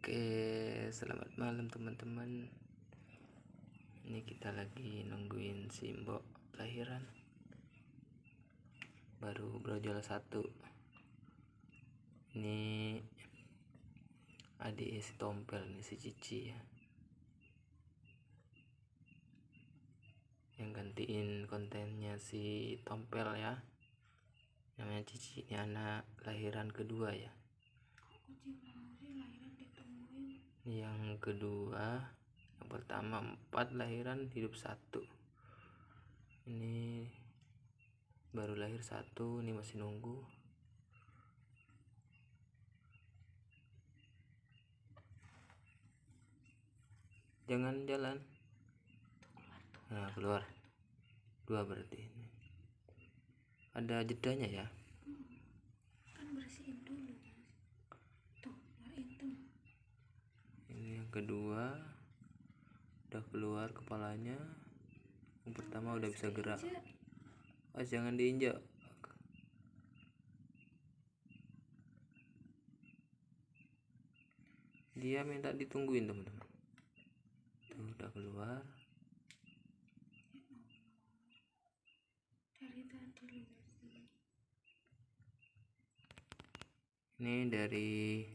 Oke, selamat malam teman-teman. Ini kita lagi nungguin si Mbok lahiran. Baru brojol 1. Ini adik si Tompel nih, si Cici ya, yang gantiin kontennya si Tompel ya. Namanya Cici, ini anak lahiran kedua ya. Yang kedua, yang pertama 4 lahiran, hidup 1. Ini baru lahir 1, ini masih nunggu. Jangan jalan. Nah, keluar 2 berarti. Ini ada jedanya ya. Kan bersihin dulu. Tuh, keluarin tuh. Ini yang kedua udah keluar kepalanya. Yang pertama udah bisa gerak. Jangan diinjak. Dia minta ditungguin teman-teman. Tuh udah keluar. Dari tadi lu. Ini dari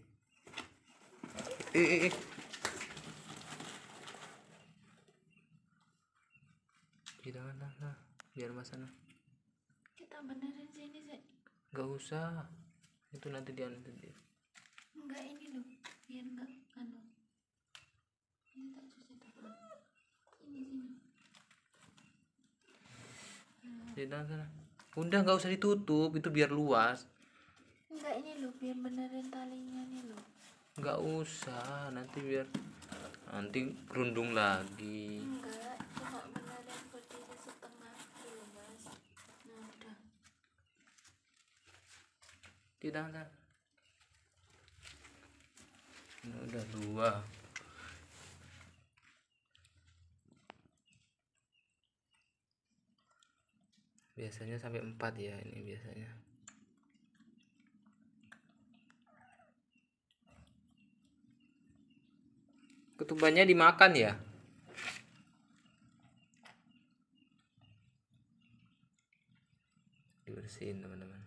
jangan lah, biar mas sana. Kita benerin sini sih. Gak usah, itu nanti dia Enggak, ini loh, biar enggak anu. Ini tak cuci tangan. Sini. di dalam sana. Udah nggak usah ditutup, itu biar luas. Enggak, ini loh, biar benerin talinya nih loh. Nggak usah, nanti kerundung lagi. Enggak, cuma benerin berdiri setengah dulu mas. Nah udah. Tidak ada. Ini udah 2. Biasanya sampai 4 ya, ini biasanya. Ketubannya dimakan ya. Dibersihin teman-teman.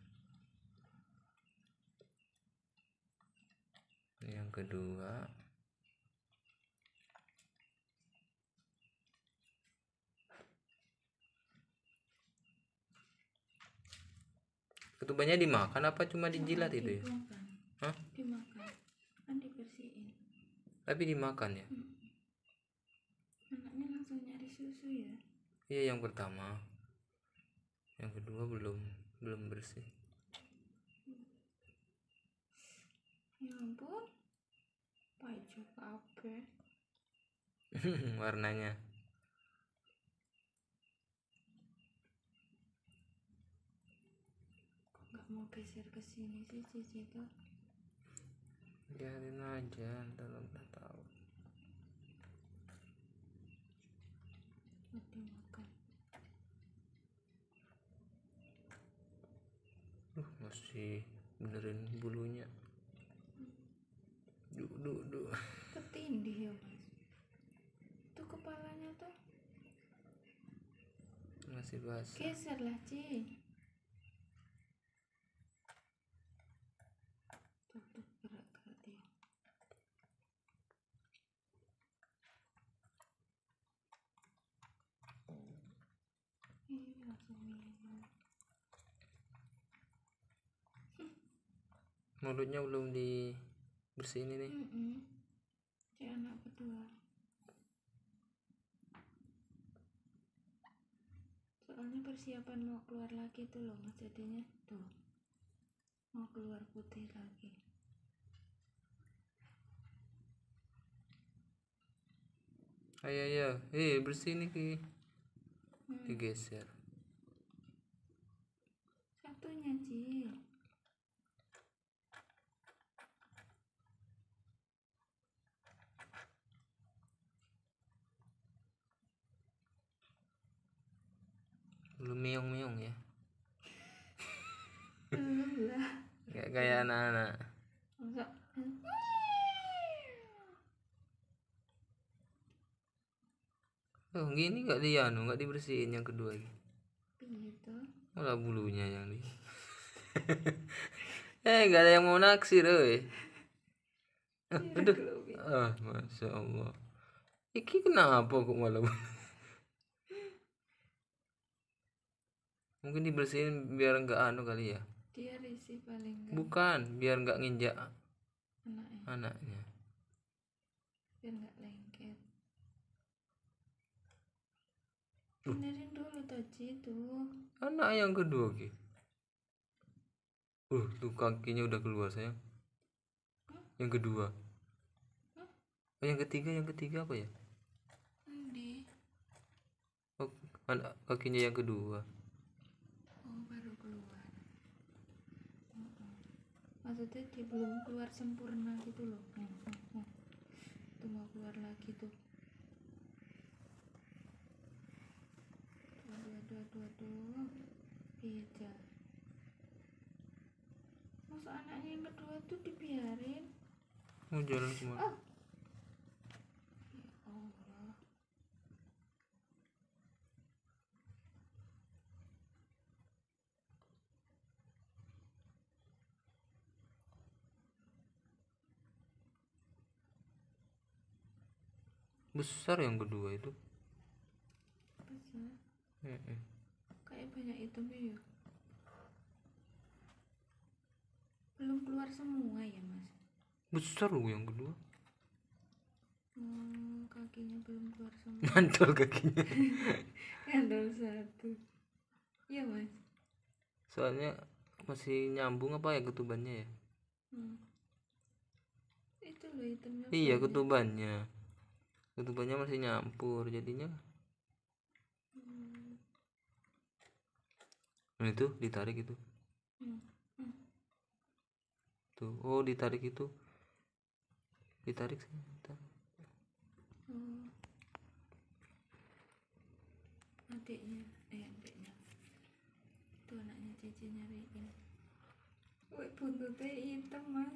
Ini yang kedua. Ketubannya dimakan apa cuma dijilat itu ya? Hah? Dimakan. Kan dibersihin. Tapi dimakan ya? Anaknya langsung nyari susu ya? Iya, yang pertama. Yang kedua belum bersih. Ya ampun. Baju apa? Warnanya. Nggak mau geser ke sini sih Cici tuh. Biarin aja, ntar udah tahu. Udah makan. Masih benerin bulunya. Duh. Ketindih ya mas. Tuh kepalanya tuh. Masih basah. Geser lah Ci. Tuh gerak-gerak dia. Ih, langsung minum. Mulutnya belum dibersihin ini. Si anak kedua. Soalnya persiapan mau keluar lagi tuh loh mas, jadinya tuh mau keluar putih lagi. Ayo, bersih nih Ki. Digeser. Satunya Ci. Belum meong-meong ya. Belum lah. Gak kayak anak-anak. Masa Oh gini nggak nggak dibersihin yang kedua ini. Gitu. Malah bulunya yang di. Nggak ada yang mau naksir, Aduh. Masya Allah. Iki kenapa kok malah? Mungkin dibersihin biar nggak kali ya. Dia risih paling enggak. Bukan, biar nggak nginjak Anaknya. anaknya. Biar nggak lengket. Benerin dulu tadi tuh. Anak yang kedua Ki. Tuh kakinya udah keluar sayang. Yang kedua. Oh, yang ketiga apa ya? Di. Oh, kakinya yang kedua. Oh, baru keluar. Maksudnya dia belum keluar sempurna gitu loh. Tuh mau keluar lagi tuh. Aduh. Iya. Masa anaknya yang kedua tuh dibiarin? Mau jalan kemana? Oh. Ya Allah. Besar yang kedua itu. Besar. Kayak banyak hitamnya ya. Belum keluar semua ya mas? Besar loh yang kedua. Kakinya belum keluar semua. Mantul kakinya. Kandol satu. Iya mas. Soalnya masih nyambung apa ya ketubannya ya? Itu loh hitamnya. Iya ketubannya. Ketubannya masih nyampur jadinya. Nah itu ditarik itu. Tuh, oh ditarik itu. Ditarik sebentar. Adiknya. Itu anaknya Cici nyariin. Wih buntutnya hitam mas.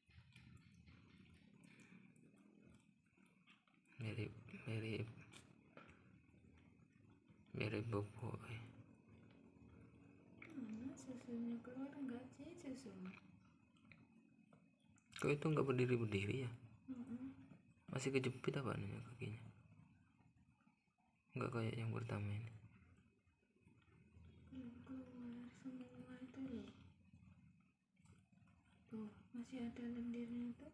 Mirip boboy. Susunya keluar enggak sih susu? Kok itu nggak berdiri ya? Masih kejepit apa nih kakinya? Nggak kayak yang pertama ini. Keluar semua itu loh. Tuh masih ada lendirnya tuh.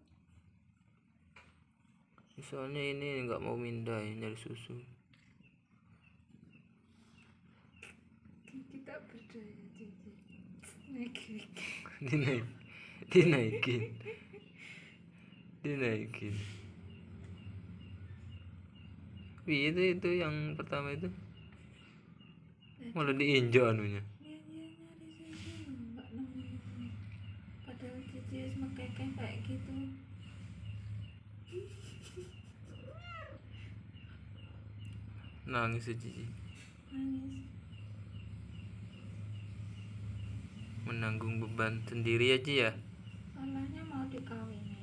Soalnya ini nggak mau mindah ya, nyari susu. Kita berdaya Cici. Naikin. Dinaikin. Itu yang pertama itu malah diinjak anunya. Iya nyari susu nggak nemu. Padahal Cici semekekeh kayak gitu. Nangis ya Cici. Nangis. Menanggung beban sendiri aja ya. Salahnya mau dikawinin.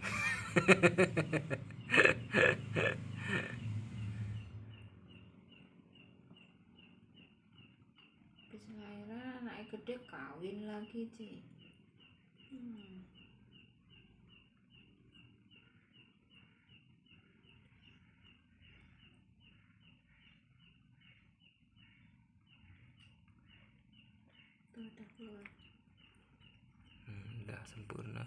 Habis lahiran anaknya gede kawin lagi Ci. Tuh udah keluar. Udah sempurna.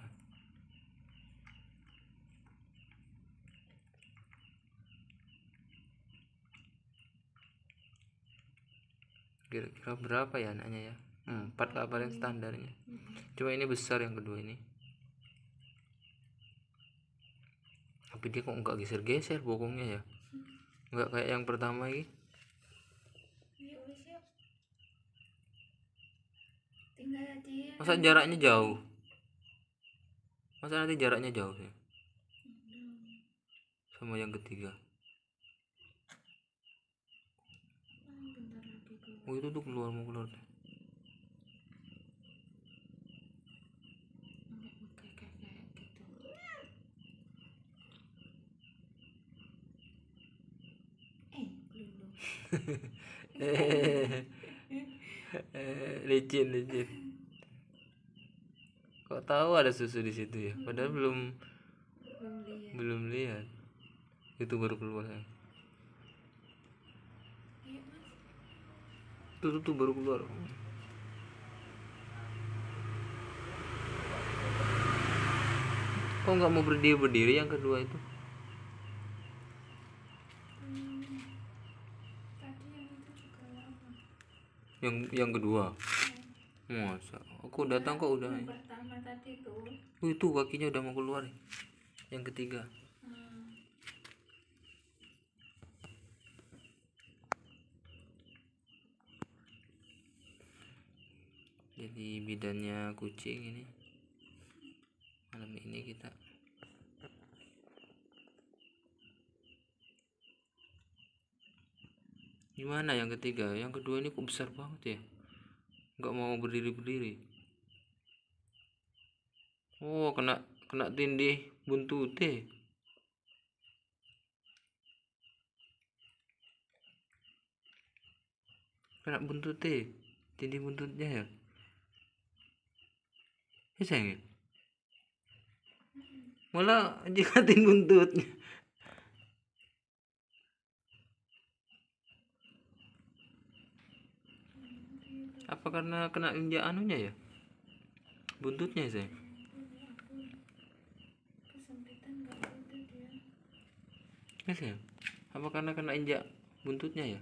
Kira-kira berapa ya anaknya ya? 4 lah paling standarnya. Cuma ini besar yang kedua ini. Tapi dia kok nggak geser-geser bokongnya ya? Nggak kayak yang pertama ini. Iya wis yuk. Tinggal aja. Masa jaraknya jauh? Masa nanti jaraknya jauh ya? Sama yang ketiga. Bentar lagi keluar. Oh itu tuh mau keluar. Kayak gitu. Belum. Licin. Kok tahu ada susu di situ ya? Padahal belum lihat. Itu baru keluar. Iya mas. Tuh baru keluar. Kok nggak mau berdiri yang kedua itu? Tadi yang itu juga lama. Yang kedua. Masa? Aku datang kok udah. Yang pertama tadi tuh. Itu kakinya udah mau keluar. Yang ketiga. Jadi bidannya kucing ini. Malam ini kita gimana yang ketiga? Yang kedua ini kok besar banget ya? Nggak mau berdiri. Oh, kena tindih buntute. Kena buntute. Tindih buntutnya ya. Sayang ya? Malah jikatin buntutnya. Apa karena kena injak anunya ya? Buntutnya sayang? Kesempitan nggak itu dia. Ya sayang? Apa karena kena injak buntutnya ya?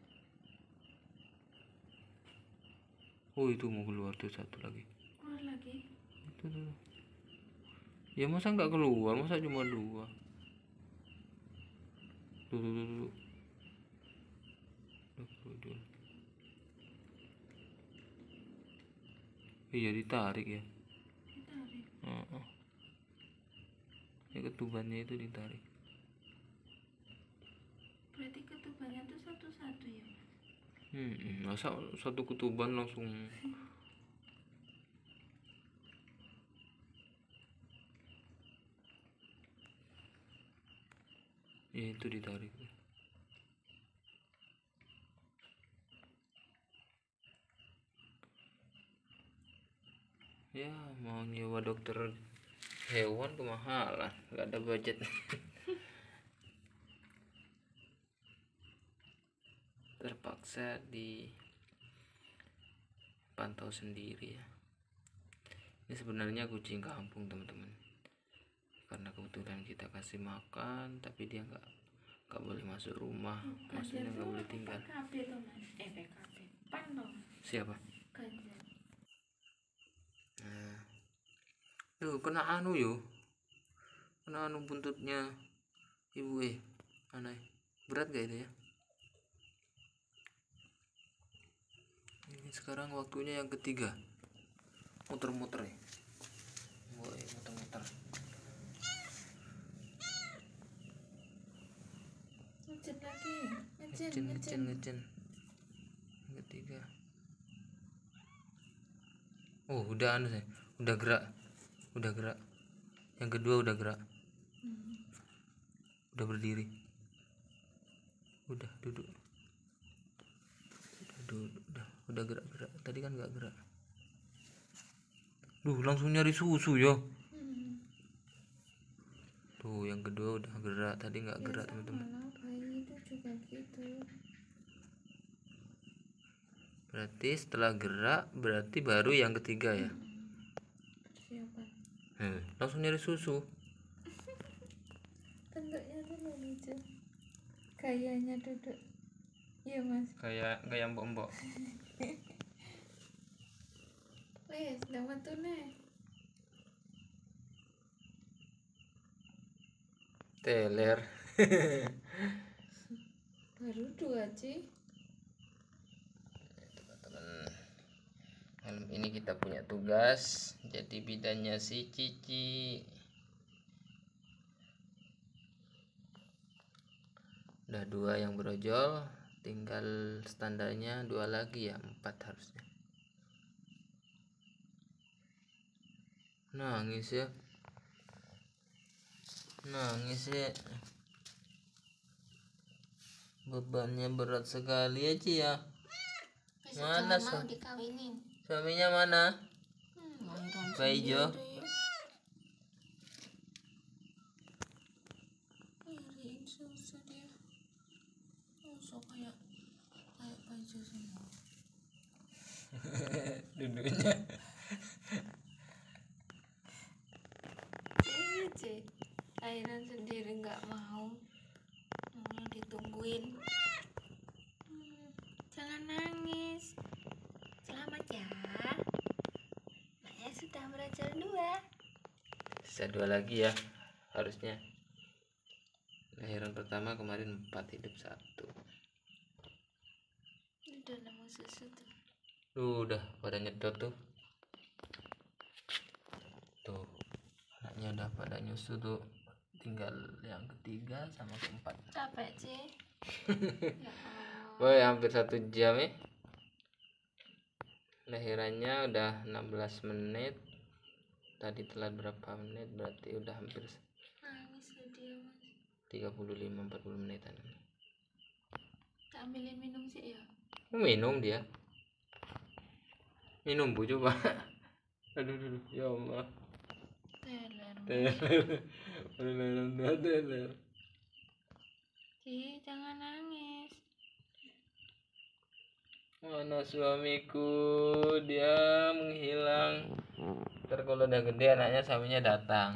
Oh itu mau keluar tuh satu lagi. Keluar lagi. Itu tuh. Ya masa nggak keluar? Masa cuma dua? Tuh. Iya ditarik ya. Ditarik. Ya ketubannya itu ditarik. Berarti ketubannya tuh satu-satu ya. Masa satu ketuban langsung. Ya itu ditarik. Ya mau nyewa dokter hewan kemahalan, nggak ada budget. Terpaksa dipantau sendiri ya. Ini sebenarnya kucing kampung teman-teman, karena kebetulan kita kasih makan tapi dia nggak boleh masuk rumah. Maksudnya nggak boleh tinggal. PKB tuh mas. PKB pan dong. Siapa? Ganjar. Nah, tuh kena anu buntutnya ibu aneh. Berat gak itu ya? Ini sekarang waktunya yang ketiga. Muter-muter ya. Muter-muter. Ngecen lagi. Ngecen. Yang ketiga. Oh udah udah gerak. Yang kedua udah gerak. Udah berdiri. Udah duduk. Udah gerak. Tadi kan nggak gerak. Langsung nyari susu ya. Tuh yang kedua udah gerak, tadi nggak gerak teman-teman. Bayi itu juga gitu. Berarti setelah gerak berarti baru yang ketiga ya. Persiapan. Langsung nyari susu. Bentuknya tuh lucu. Gayanya duduk. Iya mas. Kayak mbok-mbok. Wes, dapat tuh nih. Teler. Baru 2 sih. Teman-teman, malam ini kita punya tugas jadi bidannya si Cici. Udah 2 yang berojol, tinggal standarnya 2 lagi ya, 4 harusnya. Nangis ya. Bebannya berat sekali ya Ci ya. Besok Mana jangan mau dikawinin. suaminya mana? Lahiran Pak Ijo. sendiri. Iriin susu dia. Susu kayak Pak Ijo semua. Duduknya. Cici, lahiran sendiri nggak mau ditungguin. Jangan nangis. Selamat ya. Maknya sudah belajar 2. Sisa 2 lagi ya harusnya. Lahiran pertama kemarin 4, hidup 1. Udah nemu susu tuh. Udah pada nyedot tuh. Tuh anaknya udah pada nyusu tuh. Tinggal yang ketiga sama keempat. Capek sih. Ya Allah. Boy hampir 1 jam ya. Lahirannya udah 16 menit. Tadi telat berapa menit? Berarti udah hampir Nangis loh dia mas. 35-40 menitan. Tak ambilin minum sih ya. Minum dia. Minum bu coba. Aduh, ya Allah. Teler. Ci, jangan nangis. Mana suamiku, dia menghilang. Ntar kalau udah gede anaknya suaminya datang.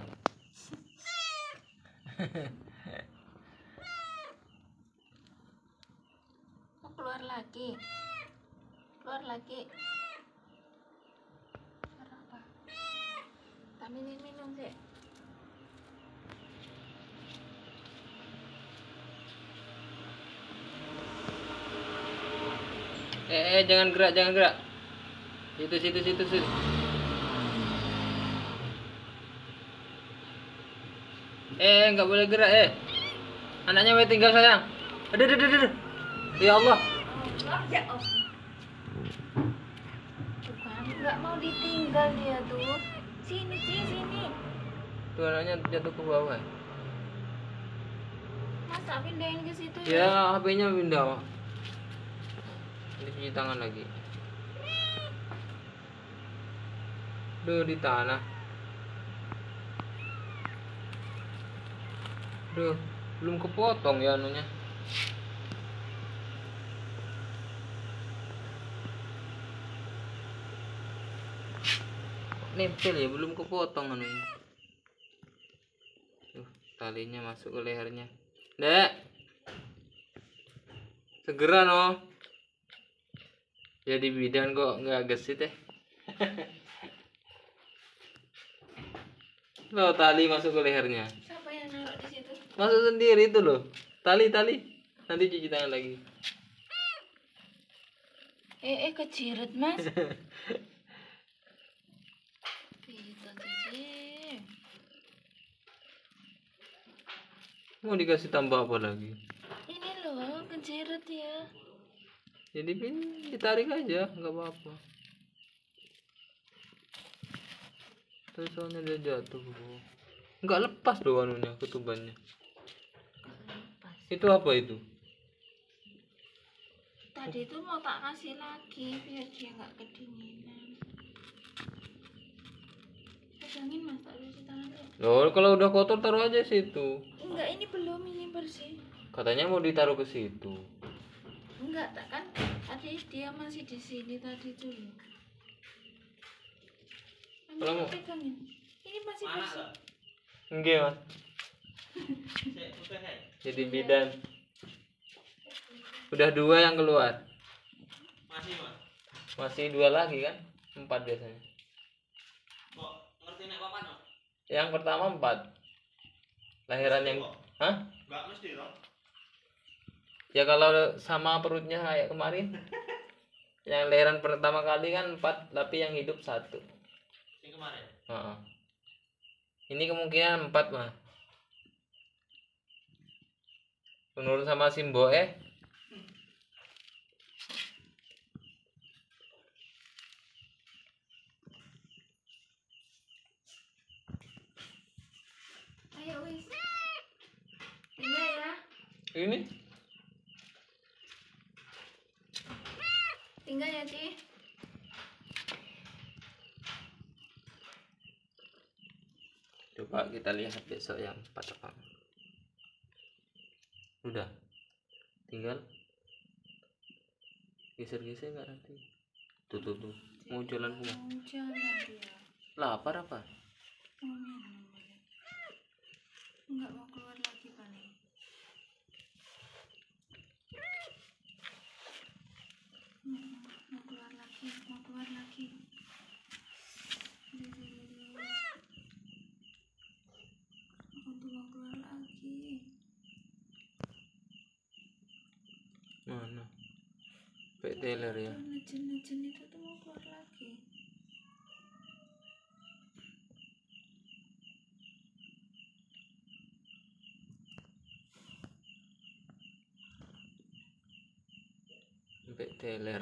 Mau keluar lagi. Keluar lagi. Keluar apa? Tak ambilin minum sih. Jangan gerak. Situ. Nggak boleh gerak Anaknya mau tinggal sayang. Aduh. Ya Allah. Ya Allah. Bukan, nggak mau ditinggal dia tuh. Sini. Tuh anaknya jatuh ke bawah. Mas, tak pindahin ke situ Ya, HP-nya pindah. Ini cuci tangan lagi. Duh, di tanah. Duh, belum kepotong ya anunya. Nempel ya, belum kepotong anunya. Tuh, talinya masuk ke lehernya. Dek. Segera no. Jadi bidan kok nggak gesit Loh, tali masuk ke lehernya. Siapa yang naruh di situ? Masuk sendiri itu loh. Tali. Nanti cuci tangan lagi. Kecirit mas. Gitu Cici. Mau dikasih tambah apa lagi? Ini loh, kecirit ya. Jadi ditarik aja, nggak apa-apa. Terus soalnya dia jatuh. Nggak lepas loh anunya, ketubannya. Lepas. Itu apa itu? Tadi itu mau tak kasih lagi biar dia nggak kedinginan. Pegangin mas, tak cuci tangan ya. Loh, kalau udah kotor taruh aja situ. Enggak, ini belum, ini bersih. Katanya mau ditaruh ke situ. Enggak, tak kan tadi dia masih di sini tadi dulu. Kalau mau Pegangin. Ini masih bersih. enggak mas. Jadi bidan. Udah 2 yang keluar. Masih 2 lagi kan? 4 biasanya. Kok ngerti nek papan no? Yang pertama 4. Lahiran yang hah? Enggak mesti dong. Ya kalau sama perutnya kayak kemarin. Yang lahiran pertama kali kan 4, tapi yang hidup 1. Sing kemarin. Heeh. Ini kemungkinan 4 mah. Menurut sama Simbo Ayo wis. Ini ya. ini Tinggal ya, Ci. Coba kita lihat besok yang 4 apa. Udah. Tinggal geser-geser nggak nanti. Tuh. Mau jalan kemana? Mau jalan dia. Lapar apa? Mau minum boleh. Enggak mau keluar lagi paling. Mau keluar lagi. Aduh. Aku tuh mau keluar lagi. Mana? Teler ya. Nejen itu tuh mau keluar lagi. Teler.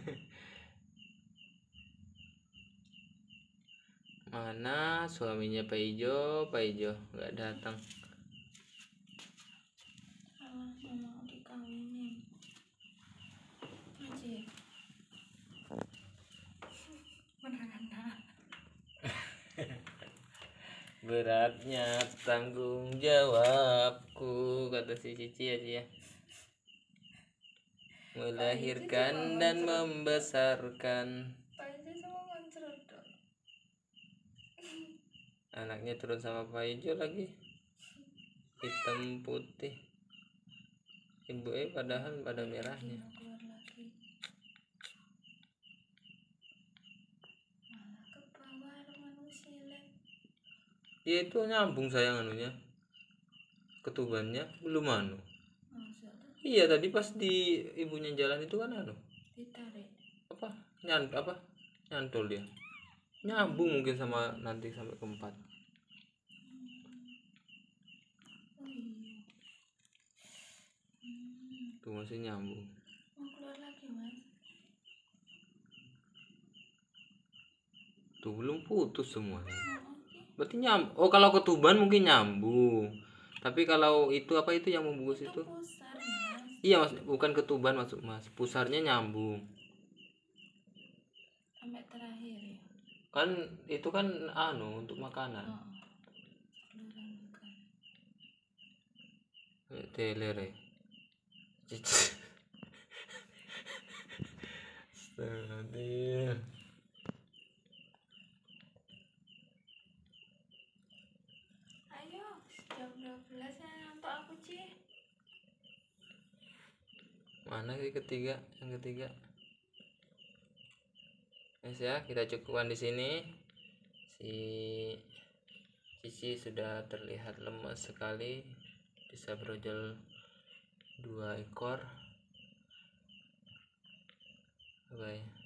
Mana suaminya Pak Ijo nggak datang. Alah, mau dikawinin. Aji. Mana? Beratnya tanggung jawabku, kata si Cici aja ya. Melahirkan dan membesarkan. Pak Ijo sama ngoncrot dong. Anaknya turun sama Pak Ijo lagi. Hitam putih. Ibu padahal pada merahnya. Mau keluar lagi. Malah ke bawah manusia. Ya itu nyambung sayang anunya. Ketubannya belum anu. Maksudnya Iya tadi pas di ibunya jalan itu kan anu. ditarik. Apa? Nyantol dia. Nyambung mungkin sama nanti sampai keempat. Oh iya. Tuh masih nyambung. Mau keluar lagi, Mas. Tuh belum putus semuanya. Oh, Berarti oh kalau ketuban mungkin nyambung. Tapi kalau itu apa itu yang membungkus itu? pusar, Mas. Iya mas, bukan ketuban masuk mas. Pusarnya nyambung. Sampai terakhir ya. Kan itu kan anu untuk makanan. Oh. Keluaran makan. Teler ya. Astagfirullah. Ayo, jam 12 ya untuk aku, Ci. Mana sih ketiga? Yang ketiga. Yes ya, kita cukupkan di sini. Si Cici sudah terlihat lemas sekali. Bisa brojol 2 ekor. Bye.